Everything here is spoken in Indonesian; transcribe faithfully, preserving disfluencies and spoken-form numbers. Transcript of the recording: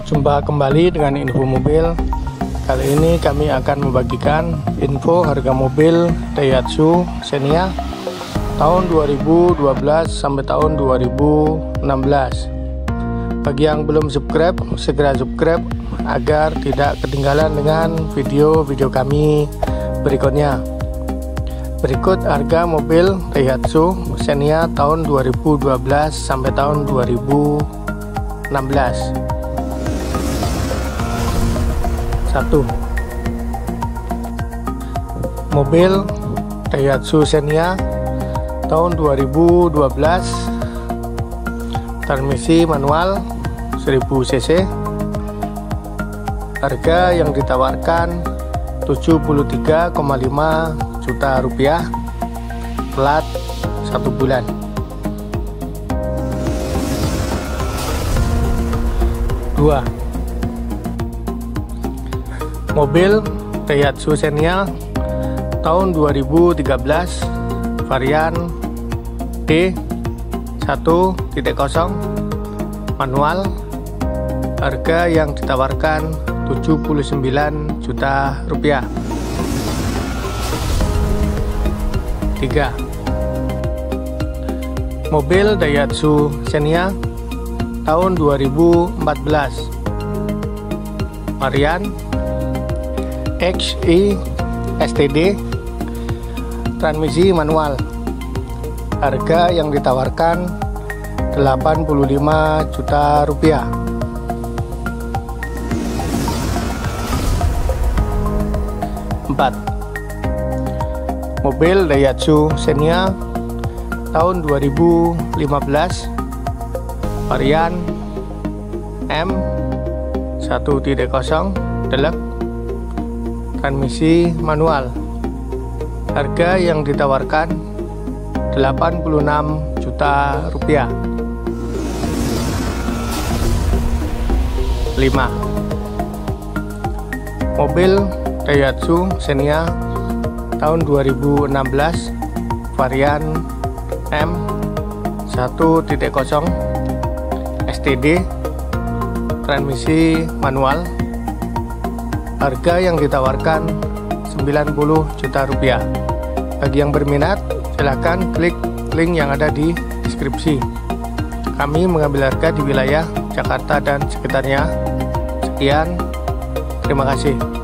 Jumpa kembali dengan info mobil. Kali ini kami akan membagikan info harga mobil Daihatsu Xenia tahun dua ribu dua belas sampai tahun dua ribu enam belas. Bagi yang belum subscribe, segera subscribe agar tidak ketinggalan dengan video-video kami berikutnya. Berikut harga mobil Daihatsu Xenia tahun dua ribu dua belas sampai tahun dua ribu enam belas. Satu. Mobil Daihatsu Xenia tahun dua ribu dua belas, transmisi manual seribu cc. Harga yang ditawarkan tujuh puluh tiga koma lima juta rupiah, plat satu bulan. Dua. Mobil Daihatsu Xenia tahun dua ribu tiga belas, varian D satu titik nol manual. Harga yang ditawarkan tujuh puluh sembilan juta rupiah. Tiga. Mobil Daihatsu Xenia tahun dua ribu empat belas, varian X I S T D, transmisi manual. Harga yang ditawarkan delapan puluh lima juta rupiah. Empat. Mobil Daihatsu Xenia tahun dua ribu lima belas, varian M satu titik nol Deluxe, transmisi manual. Harga yang ditawarkan delapan puluh enam juta rupiah. Lima. Mobil Daihatsu Xenia tahun dua ribu enam belas, varian M satu titik nol S T D, transmisi manual. Harga yang ditawarkan sembilan puluh juta rupiah. Bagi yang berminat, silahkan klik link yang ada di deskripsi. Kami mengambil harga di wilayah Jakarta dan sekitarnya. Sekian, terima kasih.